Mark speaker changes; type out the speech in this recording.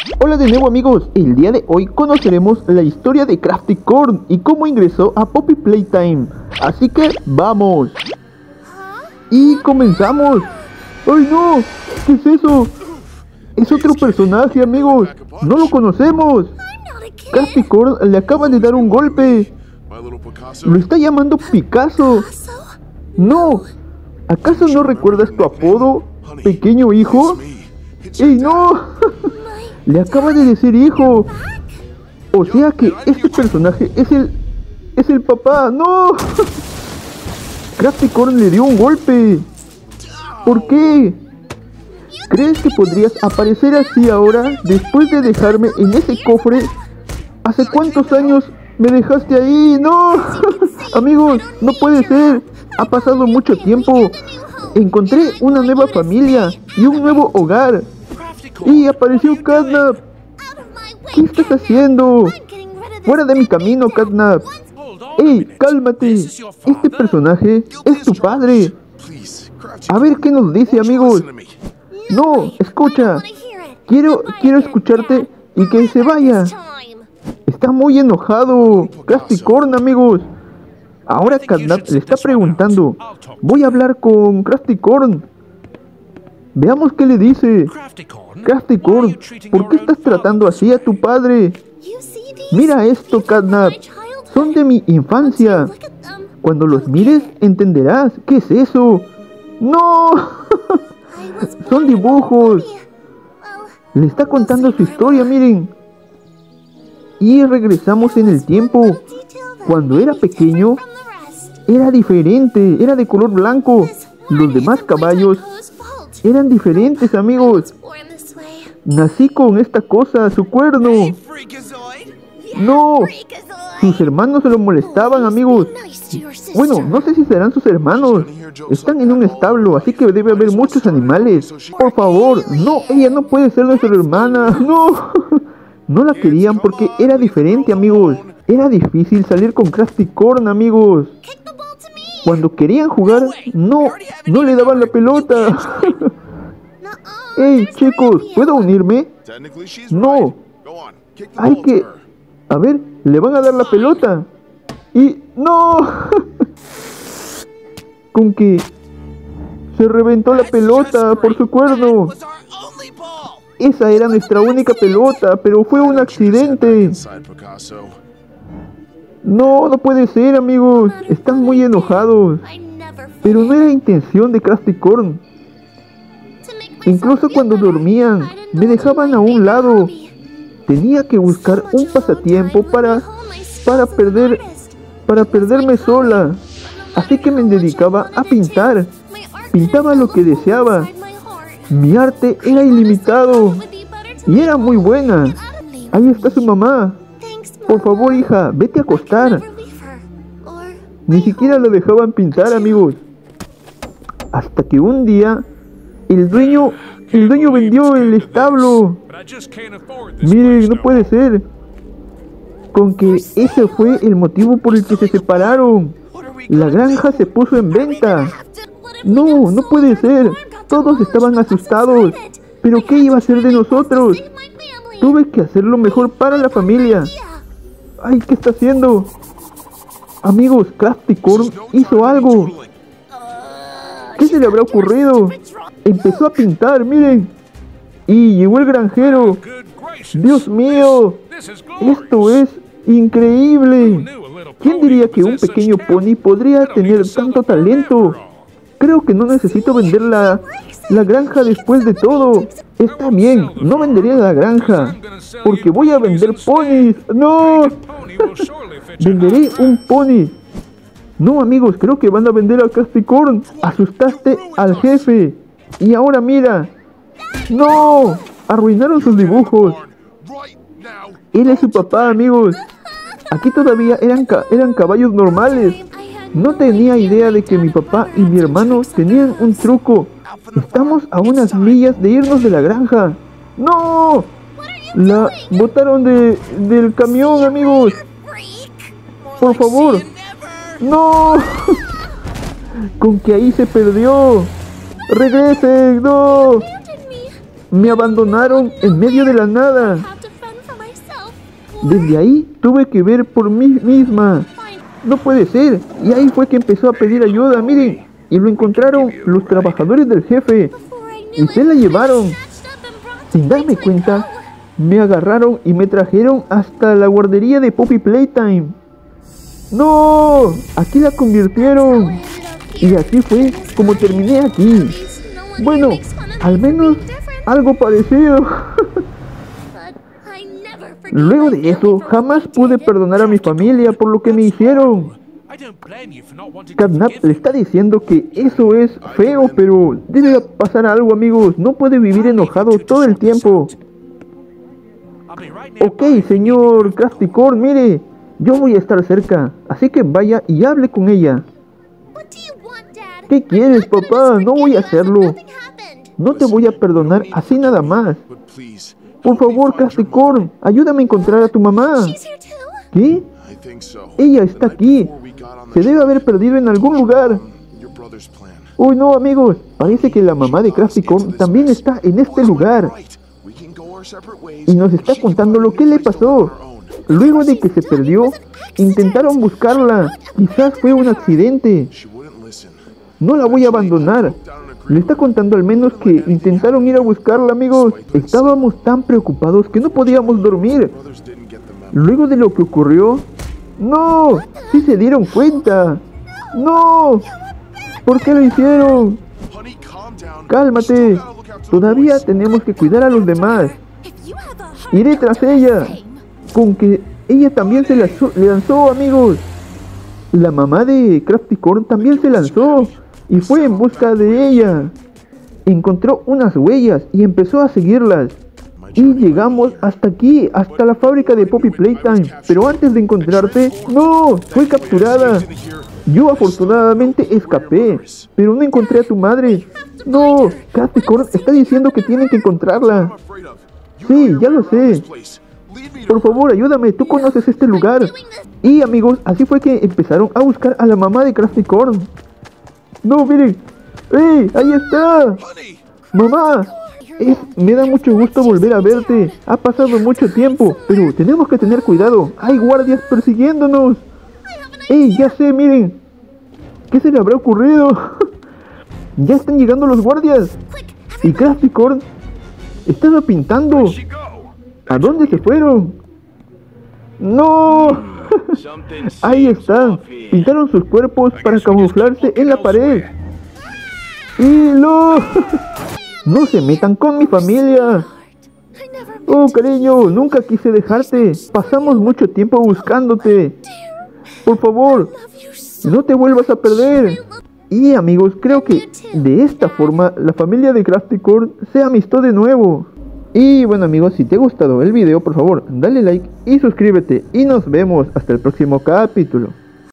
Speaker 1: Hola de nuevo amigos, el día de hoy conoceremos la historia de Craftycorn y cómo ingresó a Poppy Playtime. Así que ¡vamos! Y comenzamos. ¡Ay no! ¿Qué es eso? Es otro personaje amigos, no lo conocemos. Craftycorn le acaba de dar un golpe. Lo está llamando Picasso. No, ¿acaso no recuerdas tu apodo, pequeño hijo? ¡Ey no! Le acaba de decir hijo. O sea que este personaje es el papá. ¡No! Craftycorn le dio un golpe. ¿Por qué? ¿Crees que podrías aparecer así ahora después de dejarme en ese cofre? ¿Hace cuántos años me dejaste ahí? ¡No! Amigos, no puede ser. Ha pasado mucho tiempo. Encontré una nueva familia y un nuevo hogar. Y apareció Catnap. ¿Qué estás haciendo? Fuera de mi camino, Catnap. ¡Ey, cálmate! Este personaje es tu padre. A ver qué nos dice, amigos. No, escucha. Quiero escucharte y que se vaya. Está muy enojado Craftycorn, amigos. Ahora Catnap le está preguntando. Voy a hablar con Craftycorn. Veamos qué le dice. Craftycorn, ¿por qué estás tratando así a tu padre? Mira esto, Catnap. Son de mi infancia. Cuando los mires entenderás. ¿Qué es eso? ¡No! Son dibujos. Le está contando su historia, miren. Y regresamos en el tiempo. Cuando era pequeño, era diferente. Era de color blanco. Los demás caballos eran diferentes, amigos. Nací con esta cosa, su cuerno. No. Sus hermanos se lo molestaban, amigos. Bueno, no sé si serán sus hermanos. Están en un establo, así que debe haber muchos animales. Por favor, no, ella no puede ser nuestra hermana. No. No la querían porque era diferente, amigos. Era difícil salir con Craftycorn, amigos. Cuando querían jugar, no le daban la pelota. Hey, chicos, ¿puedo unirme? No. Hay que... A ver, le van a dar la pelota. Y... ¡No! Con que... Se reventó la pelota por su cuerno. Esa era nuestra única pelota, pero fue un accidente. No, no puede ser, amigos. Están muy enojados. Pero no era intención de Craftycorn. Incluso cuando dormían, me dejaban a un lado. Tenía que buscar un pasatiempo para perderme sola. Así que me dedicaba a pintar. Pintaba lo que deseaba. Mi arte era ilimitado. Y era muy buena. Ahí está su mamá. Por favor, hija, vete a acostar. Ni siquiera lo dejaban pintar, amigos. Hasta que un día, el dueño vendió el establo. Miren, no puede ser. Con que ese fue el motivo por el que se separaron. La granja se puso en venta. No, no puede ser. Todos estaban asustados. ¿Pero qué iba a hacer de nosotros? Tuve que hacer lo mejor para la familia. Ay, ¿qué está haciendo? Amigos, Craftycorn hizo algo. ¿Qué se le habrá ocurrido? Empezó a pintar, miren. Y llegó el granjero. Dios mío, esto es increíble. ¿Quién diría que un pequeño pony podría tener tanto talento? Creo que no necesito vender la granja después de todo. Está bien, no vendería la granja, porque voy a vender ponis. ¡No! Venderé un pony. No, amigos, creo que van a vender a Craftycorn. Asustaste al jefe. Y ahora mira. ¡No! Arruinaron sus dibujos. Él es su papá, amigos. Aquí todavía eran caballos normales. No tenía idea de que mi papá y mi hermano tenían un truco. Estamos a unas millas de irnos de la granja. ¡No! La botaron del camión, amigos. Por favor. ¡No! Con que ahí se perdió. ¡Regresen! ¡No! Me abandonaron en medio de la nada. Desde ahí tuve que ver por mí misma. No puede ser. Y ahí fue que empezó a pedir ayuda, miren. Y lo encontraron los trabajadores del jefe. Y se la llevaron. Sin darme cuenta, me agarraron y me trajeron hasta la guardería de Poppy Playtime. ¡No! Aquí la convirtieron. Y así fue como terminé aquí. Bueno, al menos algo parecido. Luego de eso, jamás pude perdonar a mi familia por lo que me hicieron. Catnap le está diciendo que eso es feo, pero debe pasar algo, amigos. No puede vivir enojado todo el tiempo. Ok, señor Crafty Corn, mire, yo voy a estar cerca, así que vaya y hable con ella. ¿Qué quieres, papá? No voy a hacerlo. No te voy a perdonar así nada más. Por favor, Crafty Corn, ayúdame a encontrar a tu mamá. ¿Qué? Ella está aquí. Se debe haber perdido en algún lugar. Uy, no, amigos. Parece que la mamá de Crafty Corn también está en este lugar. Y nos está contando lo que le pasó. Luego de que se perdió, intentaron buscarla. Quizás fue un accidente. No la voy a abandonar. Le está contando al menos que intentaron ir a buscarla, amigos. Estábamos tan preocupados que no podíamos dormir. Luego de lo que ocurrió... ¡No! ¡Sí se dieron cuenta! ¡No! ¿Por qué lo hicieron? Cálmate. Todavía tenemos que cuidar a los demás. Iré tras ella. Con que ella también se lanzó, amigos. La mamá de Crafty Corn también se lanzó y fue en busca de ella. Encontró unas huellas y empezó a seguirlas. Y llegamos hasta aquí, hasta la fábrica de Poppy Playtime. Pero antes de encontrarte, ¡no! Fue capturada. Yo afortunadamente escapé, pero no encontré a tu madre. No, Crafty Corn está diciendo que tienen que encontrarla. Sí, ya lo sé. Por favor, ayúdame, tú conoces este lugar. Y amigos, así fue que empezaron a buscar a la mamá de Crafty Corn. No, miren. ¡Ey! ¡Ahí está! ¡Mamá! Me da mucho gusto volver a verte. Ha pasado mucho tiempo, pero tenemos que tener cuidado. Hay guardias persiguiéndonos. ¡Ey! Ya sé, miren. ¿Qué se le habrá ocurrido? Ya están llegando los guardias. Y Crafty Corn estaba pintando. ¿A dónde se fueron? ¡No! Ahí están. Pintaron sus cuerpos para camuflarse en la pared. ¡Y no! ¡No se metan con mi familia! ¡Oh, cariño! Nunca quise dejarte. Pasamos mucho tiempo buscándote. Por favor, no te vuelvas a perder. Y amigos, creo que de esta forma la familia de Crafty Corn se amistó de nuevo. Y bueno amigos, si te ha gustado el video, por favor, dale like y suscríbete. Y nos vemos hasta el próximo capítulo.